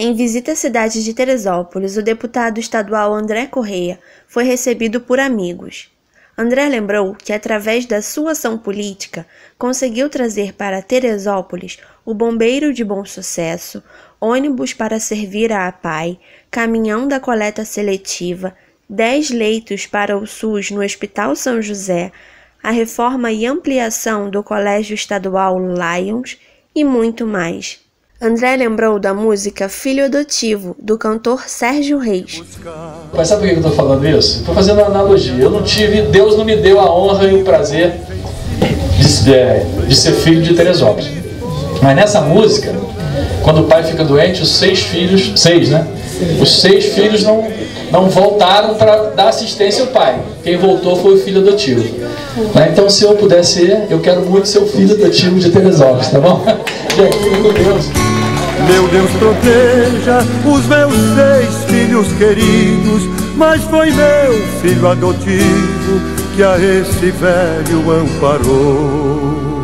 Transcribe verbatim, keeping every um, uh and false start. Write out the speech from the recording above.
Em visita à cidade de Teresópolis, o deputado estadual André Correia foi recebido por amigos. André lembrou que, através da sua ação política, conseguiu trazer para Teresópolis o bombeiro de bom sucesso, ônibus para servir a APAE, caminhão da coleta seletiva, dez leitos para o SUS no Hospital São José, a reforma e ampliação do Colégio Estadual Lions e muito mais. André lembrou da música Filho Adotivo, do cantor Sérgio Reis. Mas sabe por que eu estou falando isso? Estou fazendo uma analogia. Eu não tive, Deus não me deu a honra e o prazer de, é, de ser filho de Teresópolis. Mas nessa música, quando o pai fica doente, os seis filhos, seis, né? Os seis filhos não, não voltaram para dar assistência ao pai. Quem voltou foi o filho adotivo. Né? Então, se eu puder ser, eu quero muito ser o filho adotivo de Teresópolis, tá bom? Gente, fique com Deus. Meu Deus proteja os meus seis filhos queridos, mas foi meu filho adotivo que a esse velho amparou.